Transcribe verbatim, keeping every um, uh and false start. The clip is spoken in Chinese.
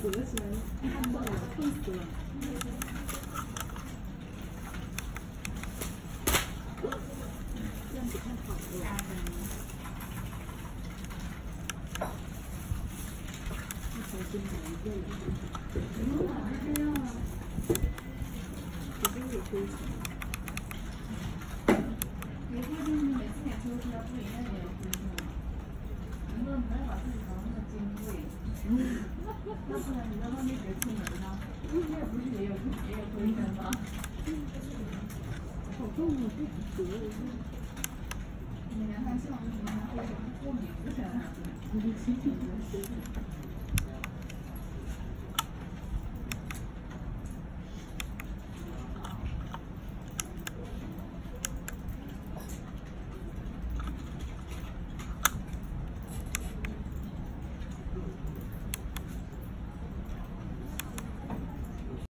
死了起来，看到了，痛死了。这样不太好了。重新买一个了。嗯，这样啊。这边也可以。也不一定是每次演出都要注意那个节目。能不能不要把自己搞那么金贵？嗯，要不然你在外面学出门呢？音乐不是也有也有推荐吗？好重啊，这肚子。你量看像什么？还会有过敏的？你的身体真是。